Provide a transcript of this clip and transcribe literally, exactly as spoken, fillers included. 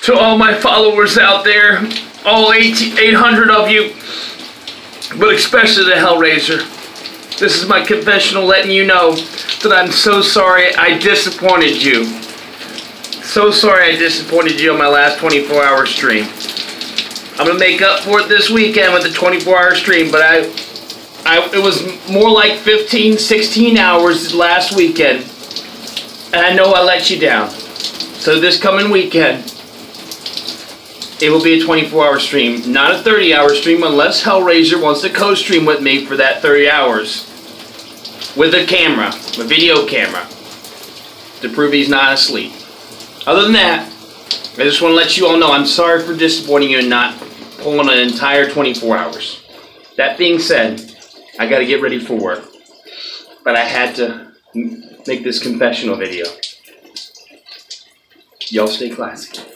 To all my followers out there, all eight hundred of you, but especially the Hellraiser, this is my confessional letting you know that I'm so sorry I disappointed you. So sorry I disappointed you on my last twenty-four hour stream. I'm going to make up for it this weekend with the twenty-four hour stream, but I, I, it was more like fifteen, sixteen hours last weekend, and I know I let you down. So this coming weekend, it will be a twenty-four hour stream, not a thirty hour stream, unless Hellraiser wants to co-stream with me for that thirty hours. With a camera, a video camera, to prove he's not asleep. Other than that, I just want to let you all know I'm sorry for disappointing you and not pulling an entire twenty-four hours. That being said, I got to get ready for work. But I had to make this confessional video. Y'all stay classy.